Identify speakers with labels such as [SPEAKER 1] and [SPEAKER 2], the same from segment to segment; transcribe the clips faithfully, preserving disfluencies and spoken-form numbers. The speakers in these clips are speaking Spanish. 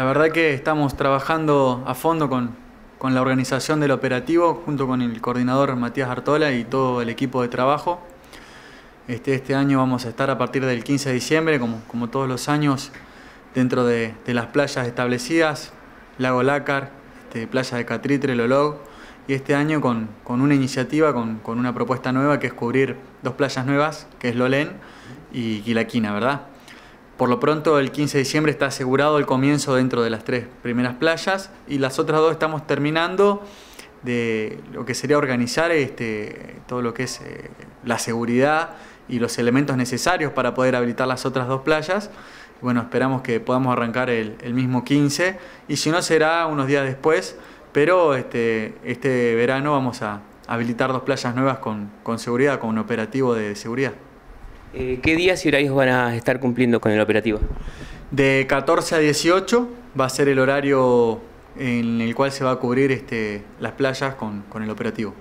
[SPEAKER 1] verdad que estamos trabajando a fondo con, con la organización del operativo, junto con el coordinador Matías Artola y todo el equipo de trabajo. Este, este año vamos a estar a partir del quince de diciembre, como, como todos los años, dentro de, de las playas establecidas, Lago Lácar, este, playa de Catritre, Lolog, y este año con, con una iniciativa, con, con una propuesta nueva que es cubrir dos playas nuevas, que es Lolén y Quilaquina, ¿verdad? Por lo pronto, el quince de diciembre está asegurado el comienzo dentro de las tres primeras playas y las otras dos estamos terminando de lo que sería organizar este, todo lo que es eh, la seguridad y los elementos necesarios para poder habilitar las otras dos playas. Bueno, esperamos que podamos arrancar el, el mismo quince y si no será unos días después, pero este, este verano vamos a habilitar dos playas nuevas con, con seguridad, con un operativo de seguridad.
[SPEAKER 2] Eh, ¿Qué días y horarios van a estar cumpliendo con el operativo?
[SPEAKER 1] De catorce a dieciocho va a ser el horario en el cual se va a cubrir este, las playas con, con el operativo.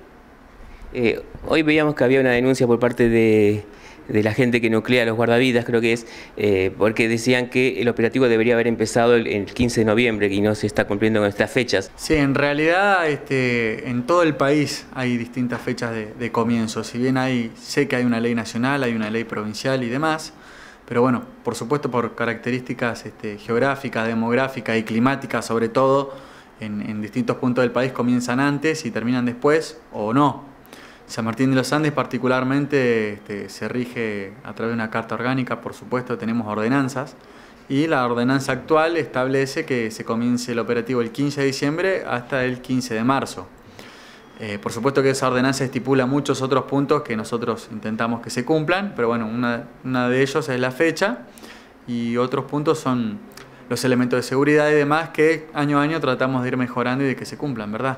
[SPEAKER 2] Eh, hoy veíamos que había una denuncia por parte de, de la gente que nuclea los guardavidas, creo que es, eh, porque decían que el operativo debería haber empezado el, el quince de noviembre y no se está cumpliendo con estas fechas.
[SPEAKER 1] Sí, en realidad este, en todo el país hay distintas fechas de, de comienzo. Si bien hay, sé que hay una ley nacional, hay una ley provincial y demás, pero bueno, por supuesto por características este, geográficas, demográficas y climáticas sobre todo, en, en distintos puntos del país comienzan antes y terminan después o no. San Martín de los Andes particularmente este, se rige a través de una carta orgánica, por supuesto tenemos ordenanzas, y la ordenanza actual establece que se comience el operativo el quince de diciembre hasta el quince de marzo. Eh, por supuesto que esa ordenanza estipula muchos otros puntos que nosotros intentamos que se cumplan, pero bueno, una, una de ellos es la fecha y otros puntos son los elementos de seguridad y demás que año a año tratamos de ir mejorando y de que se cumplan, ¿verdad?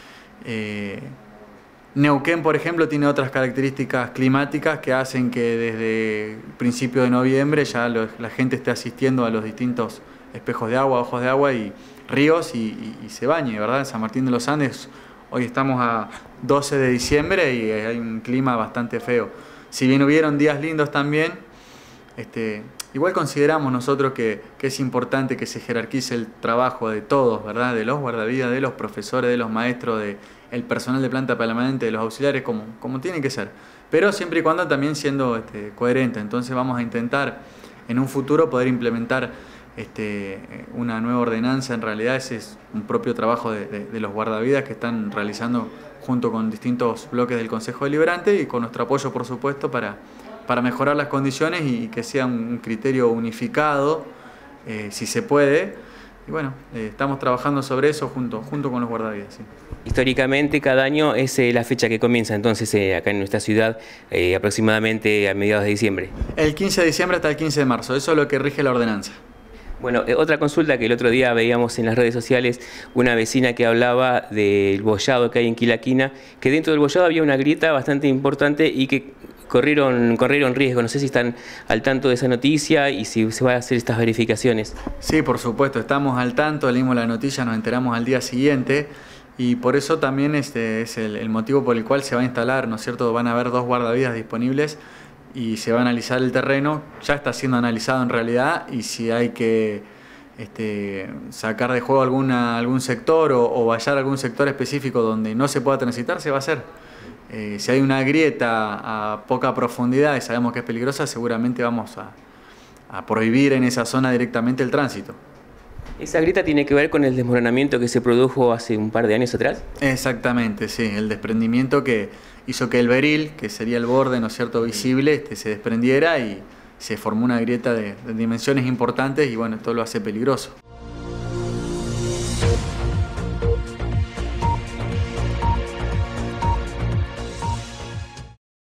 [SPEAKER 1] Eh, Neuquén, por ejemplo, tiene otras características climáticas que hacen que desde el principio de noviembre ya lo, la gente esté asistiendo a los distintos espejos de agua, ojos de agua y ríos y, y, y se bañe, ¿verdad? En San Martín de los Andes, hoy estamos a doce de diciembre y hay un clima bastante feo. Si bien hubieron días lindos también, este, igual consideramos nosotros que, que es importante que se jerarquice el trabajo de todos, ¿verdad? De los guardavidas, de los profesores, de los maestros, de el personal de planta permanente, de los auxiliares, como, como tiene que ser. Pero siempre y cuando también siendo este, coherente. Entonces vamos a intentar en un futuro poder implementar este, una nueva ordenanza. En realidad ese es un propio trabajo de, de, de los guardavidas que están realizando junto con distintos bloques del Consejo Deliberante y con nuestro apoyo, por supuesto, para, para mejorar las condiciones y que sea un criterio unificado, eh, si se puede. Y bueno, eh, estamos trabajando sobre eso junto, junto con los guardavidas. Sí.
[SPEAKER 2] Históricamente cada año es eh, la fecha que comienza entonces eh, acá en nuestra ciudad eh, aproximadamente a mediados de diciembre.
[SPEAKER 1] El quince de diciembre hasta el quince de marzo, eso es lo que rige la ordenanza.
[SPEAKER 2] Bueno, eh, otra consulta que el otro día veíamos en las redes sociales, una vecina que hablaba del bollado que hay en Quilaquina, que dentro del bollado había una grieta bastante importante y que corrieron, corrieron riesgo. No sé si están al tanto de esa noticia y si se van a hacer estas verificaciones.
[SPEAKER 1] Sí, por supuesto, estamos al tanto, leímos la noticia, nos enteramos al día siguiente y por eso también este es el, el motivo por el cual se va a instalar, ¿no es cierto? Van a haber dos guardavidas disponibles y se va a analizar el terreno, ya está siendo analizado en realidad y si hay que este, sacar de juego alguna, algún sector o, o vallar algún sector específico donde no se pueda transitar, se va a hacer. Eh, si hay una grieta a poca profundidad y sabemos que es peligrosa, seguramente vamos a, a prohibir en esa zona directamente el tránsito.
[SPEAKER 2] ¿Esa grieta tiene que ver con el desmoronamiento que se produjo hace un par de años atrás?
[SPEAKER 1] Exactamente, sí, el desprendimiento que hizo que el beril, que sería el borde, ¿no es cierto?, visible, este, se desprendiera y se formó una grieta de, de dimensiones importantes y bueno, esto lo hace peligroso.